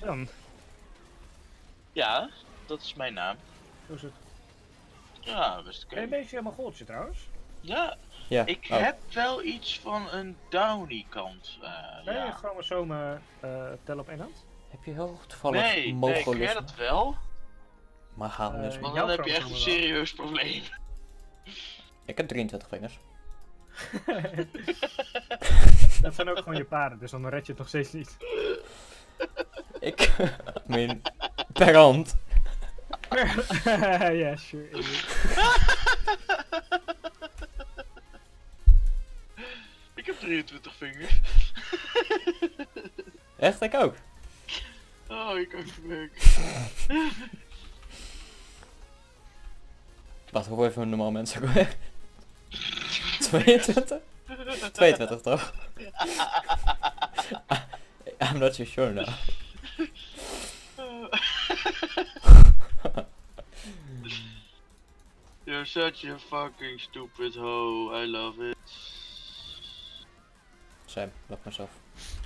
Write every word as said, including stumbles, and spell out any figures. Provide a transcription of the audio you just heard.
Dan, Ja, dat is mijn naam. hoe is het? Ja, best oké. Ben je een beetje Mongooltje trouwens? Ja, Ja. ik oh. heb wel iets van een Downy kant. Uh, Ben je ja. chromosomen uh, tellen op één hand? Heb je heel toevallig Nee, nee, Mongolisme? kun jij dat wel? Mahaalisme? Eh, Want jouw dan heb je echt een chromosomen wel. serieus probleem. Ik heb drieëntwintig vingers. Dat zijn ook gewoon je paarden, dus dan red je het nog steeds niet. Ik... I mean... Per hand. Ja, sure. Ik heb drieëntwintig vingers. Echt? Ik ook. Oh, ik kan verwerken. Wacht, hoe even normaal mensen ook weer? tweeëntwintig? tweeëntwintig toch? I'm not so sure now. You're such a fucking stupid hoe. I love it. Sam, lach maar eens af.